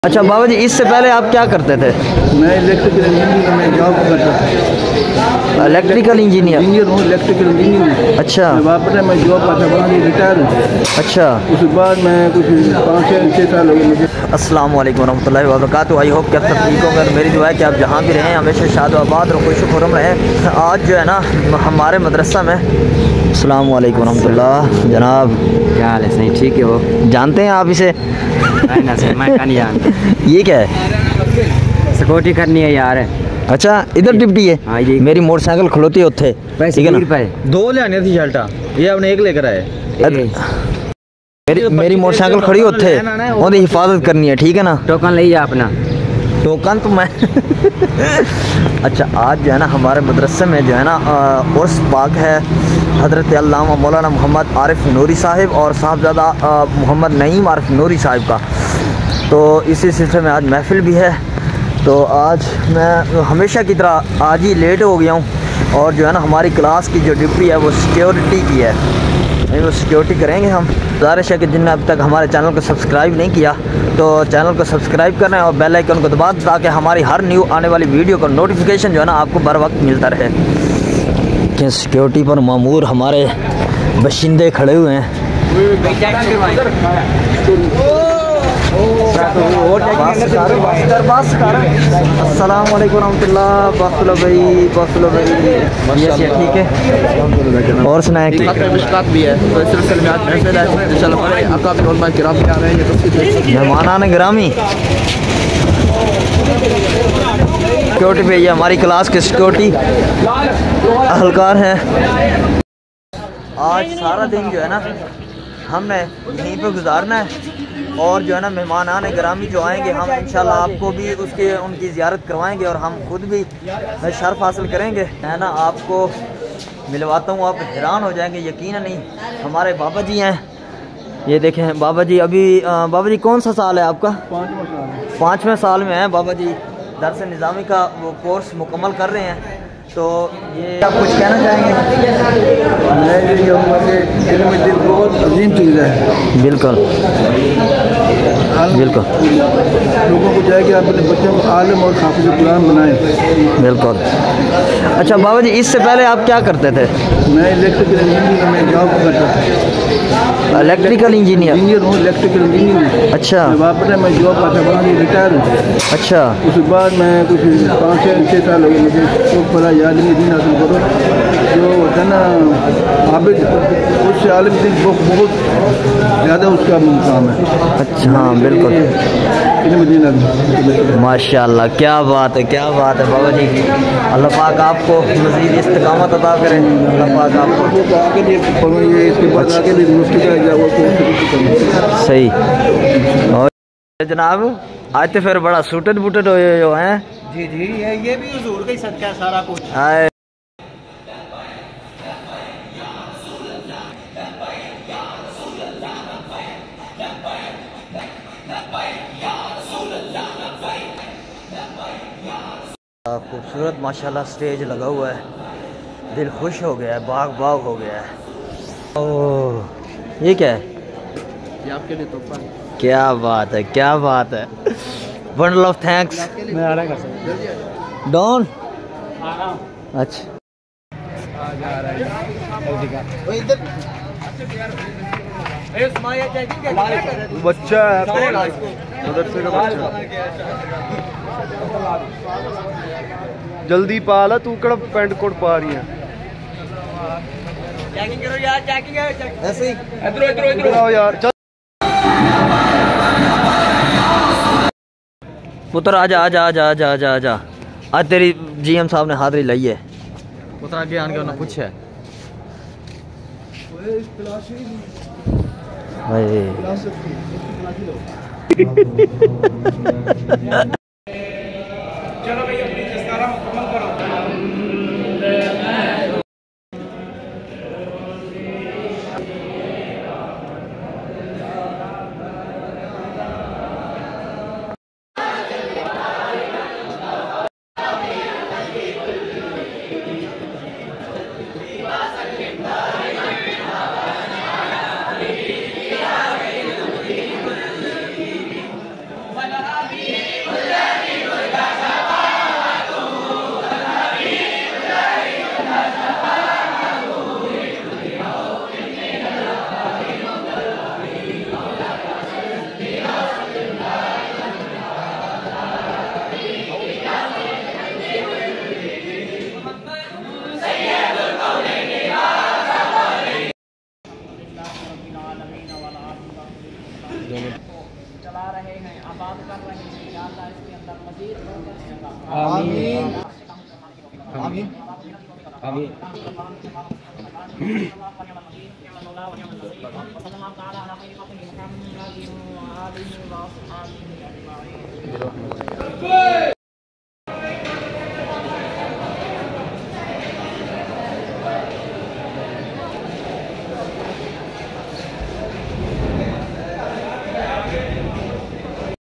अच्छा बाबा जी, इससे पहले आप क्या करते थे? मैं इलेक्ट्रिकल इंजीनियर में जॉब करता था। इलेक्ट्रिकल इंजीनियर हूँ, इलेक्ट्रिकल इंजीनियर। अच्छा। मैं जॉब करता वहाँ से रिटायर हूँ। अच्छा। उसके बाद मैं कुछ 5-6 साल हो गए मुझे। अस्सलाम वालेकुम रहमतुल्लाहि व बरकातुहू। आई होप कि आप सब ठीक होंगे। मेरी दुआ है कि आप जहाँ भी रहें हमेशा शाद आबाद और खुश खुरम रहें। आज जो है ना हमारे मदरसा में अस्सलाम वालेकुम रहमतुल्लाह। जनाब क्या हाल है? सही ठीक है। वो जानते हैं आप इसे? ना सर, मैं नहीं जानता। ये क्या है? सिक्योरिटी करनी है यार। अच्छा, इधर डिप्टी है। हाँ जी। मेरी मोटरसाइकिल खलोती उत्थे, ठीक है ना? दो लेने थी शर्टा, ये आपने एक लेकर आए। मेरी मोटरसाइकिल खड़ी उत्थे, ओदी हिफाजत करनी है, ठीक है ना? टोकन ले अपना। टोकन तो मैं अच्छा, आज जो है ना हमारे मदरसे में जो है ना उर्स पाक है हज़रत अल्लामा मौलाना मोहम्मद आरिफ नूरी साहिब और साहबजादा मोहम्मद नईम आरिफ नूरी साहिब का। तो इसी सिलसिले में आज महफिल भी है। तो आज मैं हमेशा की तरह आज ही लेट हो गया हूँ और जो है ना हमारी क्लास की जो ड्यूटी है वो सिक्योरिटी की है। वो सिक्योरिटी करेंगे हम। गुजारिश है कि जिनने अब तक हमारे चैनल को सब्सक्राइब नहीं किया तो चैनल को सब्सक्राइब करें और बेल आइकन को दबा दें ताकि हमारी हर न्यू आने वाली वीडियो का नोटिफिकेशन जो है ना आपको बर वक्त मिलता रहे। कि सिक्योरिटी पर मामूर हमारे बशिंदे खड़े हुए हैं। अस्सलाम वालेकुम रहमतुल्लाह। बसलो भाई, बसलो भाई, ये ठीक है। और सुनाए कि भी है तो इस सिलसिले में आज महफिल है इंशाल्लाह। अकाबिर उलमा किराम आ रहे हैं, मेहमानान ग्रामी सिक्योरिटी पे, ये हमारी क्लास के सिक्योरिटी अहलकार हैं। आज सारा दिन जो है ना हमने यहीं पे गुजारना है और जो है ना मेहमान आने ग्रामी जो आएंगे हम इंशाल्लाह आपको भी उनकी ज़ियारत करवाएंगे और हम खुद भी शर्फ हासिल करेंगे, है ना? आपको मिलवाता हूँ, आप हैरान हो जाएंगे। यकीन नहीं, हमारे बाबा जी हैं, ये देखें बाबा जी। अभी बाबा जी कौन सा साल है आपका? 5वें साल में है बाबा जी। दरस निज़ामी का वो कोर्स मुकम्मल कर रहे हैं। तो ये आप कुछ कहना चाहेंगे? मैं ये कहूँगा कि इल्म बहुत अजीम चीज़ है। बिल्कुल बिल्कुल। लोगों को चाहिए कि आप अपने बच्चों को आलिम और हाफिज़ कुरान बनाएं। बिल्कुल। अच्छा बाबा जी, इससे पहले आप क्या करते थे? मैं इलेक्ट्रिकल इंजीनियर में जॉब करता था। इलेक्ट्रिकल इंजीनियर हूँ, इलेक्ट्रिकल इंजीनियर। अच्छा। मैं जॉब करता वहाँ से रिटायर हूँ। अच्छा। उसके बाद मैं कुछ 5-6 साल हो गए मुझे तो पढ़ा याद नहीं दिन हासिल करो जो होता है ना आबिद, उससे आलिम दिन बहुत ज़्यादा उसका मुकाम है। अच्छा हाँ बिल्कुल। माशाल्लाह, क्या बात है, क्या बात है बाबा जी। अल्लाह पाक आपको मज़ीद इस्तिकामत अता करें। अल्लाह पाक आपको सही। और जनाब आज तो फिर बड़ा सूटेड बूटेड हो हैं। जी जी, ये भी हुजूर का ही सदका है सारा कुछ। खूबसूरत माशाल्लाह स्टेज लगा हुआ है, दिल खुश हो गया है, बाग बाग हो गया है। ओह, ये क्या है? ये आपके लिए तोहफा है। क्या बात है, क्या बात है। Bundle of thanks. मैं आ रहा कर सकता डॉन। अच्छा बच्चा है मदरसे का बच्चा, जल्दी पाला तू कड़ा पैंट कोट पा रही है। चेकिंग करो यार, चेकिंग है ऐसे ही। इधर आओ यार। पुत्र आजा आजा आजा आजा आजा आजा। आज तेरी जीएम साहब ने हाजिरी लाई है। पुत्र आगे आने का कुछ है चलो भैया अपनी दस्तारा मुकम्मल करो। आबाद कर रहे हैं या अल्लाह इसके अंदर मजीद आमीन आमीन आमीन आमीन